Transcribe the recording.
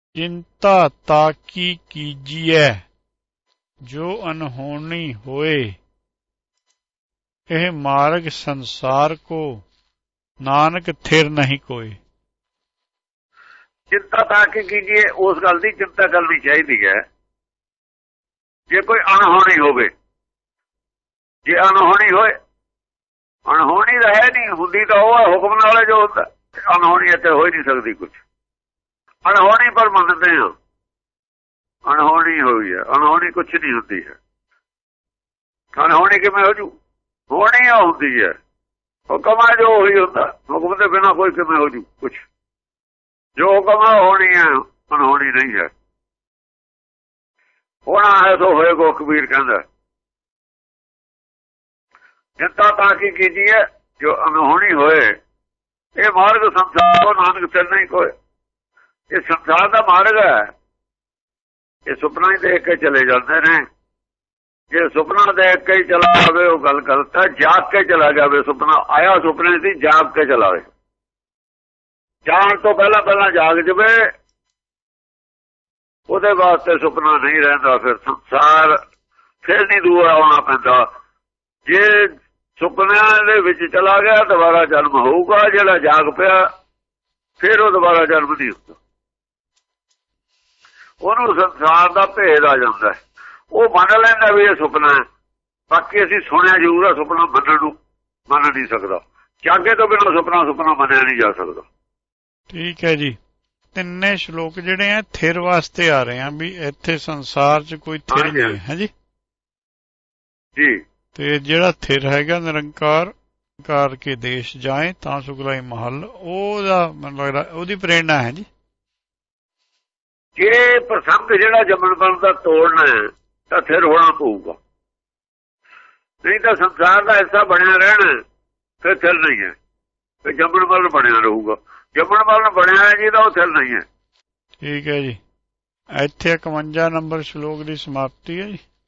चिंता ताकी कीजिए जो अनहोनी होए। यह मार्ग संसार को नानक थिर नहीं कोई। चिंता ताकी कीजिए उस गल की चिंता करनी चाहिए है। जे कोई अनहोनी होवे, जे अनहोनी होए, अनहोनी तो है नहीं, हुंदी तो वो हुक्म नाल जो होता, अनहोनी इत्थे हो ही नहीं सकती कुछ। अनहोनी पर मनते हैं, अनहोनी हुई है, अनहोनी कुछ नहीं होती है। अनहोनी किवें हो जू, होनी होती है, हुक्म है जो वही होता, हुक्म के बिना कोई किवें हो जू कुछ। जो हुक्म है होनी है, अनहोनी नहीं है। होना है तो होएगो, कबीर कहता। चिंता ताकी कीजिए जो अनहोनी होए। ये मार्ग संसार को नानक थिर नहीं कोई। ये संसार का मार्ग है, ये सुपना ही देख के चले जाते हैं। जे सुपना देख के ही चला जाए वो गल गलत है। जाग के चला जाए, सुपना आया सुपने से जाग के चला जाए। जान तो पहला पहला जाग जाए, ਉਹਦੇ वास्ते सुपना नहीं रहा। फिर संसार फिर नहीं दूर आना पैंदा। जे सुपनिया दे विच चला गया दोबारा जन्म होगा, जिहड़ा जाग पिया फिर वो दोबारा जन्म नहीं होता। ਉਹਨੂੰ संसार का भेद आ जाता है। वो मन लैंदा भी ये सुपना है, बाकी असीं सुनिया जरूर है। सुपना मन नहीं सकता, जागे तो बिना सुपना मनिया नहीं जा सकता। ठीक है जी। तिन्ने श्लोक जिहड़े हैं थिर वास्ते आ रहे हैं भी इत्थे संसार च कोई थिर नहीं है जी। जी ते जिहड़ा थिर हैगा निरंकार कार के देश जाए तां सुखलाई महल, ओदा मैनूं लगदा ओदी प्रेरणा है जी। जे प्रसंग जिहड़ा जमन बन दा तोड़ना है तां थिर होना पऊगा, नहीं तो संसार का हिस्सा बनिया रहना फिर थिर नहीं है। फिर जमन बल बनिया रहूगा। जमन बल बनया है जी तो थिर नहीं है। ठीक है जी। इत्थे 51 नंबर श्लोक की समाप्ति है जी।